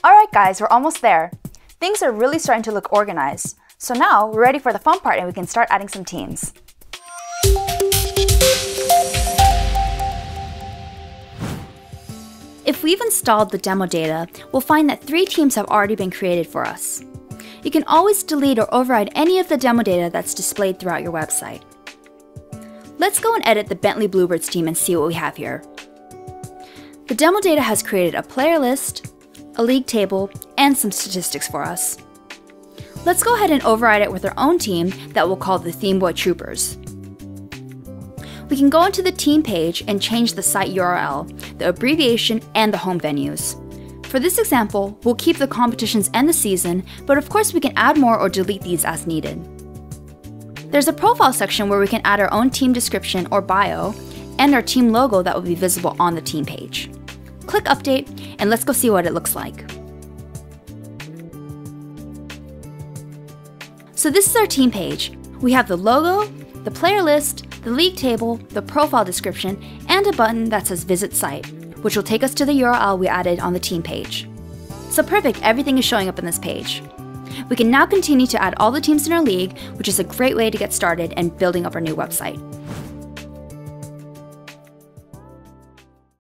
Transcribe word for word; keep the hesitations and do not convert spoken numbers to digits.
Alright guys, we're almost there. Things are really starting to look organized. So now we're ready for the fun part and we can start adding some teams. If we've installed the demo data, we'll find that three teams have already been created for us. You can always delete or override any of the demo data that's displayed throughout your website. Let's go and edit the Bentley Bluebirds team and see what we have here. The demo data has created a player list, a league table, and some statistics for us. Let's go ahead and override it with our own team that we'll call the ThemeBoy Troopers. We can go into the team page and change the site U R L, the abbreviation, and the home venues. For this example, we'll keep the competitions and the season, but of course we can add more or delete these as needed. There's a profile section where we can add our own team description or bio, and our team logo that will be visible on the team page. Click Update, and let's go see what it looks like. So this is our team page. We have the logo, the player list, the league table, the profile description, and a button that says Visit Site, which will take us to the U R L we added on the team page. So perfect, everything is showing up in this page. We can now continue to add all the teams in our league, which is a great way to get started and building up our new website.